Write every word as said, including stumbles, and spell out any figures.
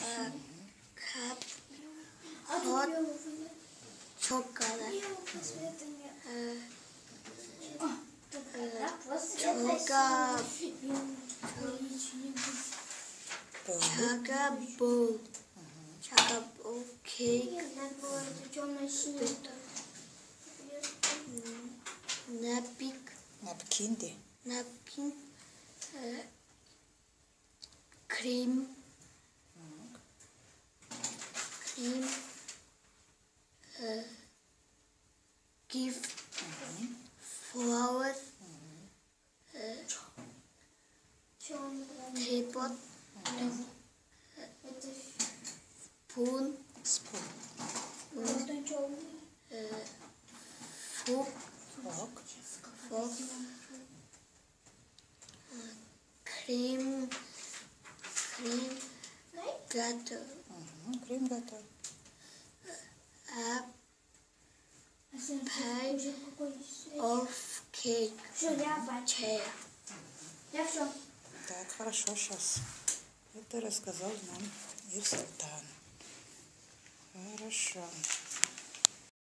uh, cup, hot chocolate, uh, uh, sugar, sugar bowl, sugar bowl cake, napkin, Napkin de. napkin, uh, cream, cream, uh, gift, flowers, uh, teapot, spoon, Spoon. uh, fork, Fork. fork, uh, cream, cream, gutter, Угу. Крем готов. a pie of cake, chair. Так, хорошо, сейчас. Это рассказал нам Ир Султан. Хорошо.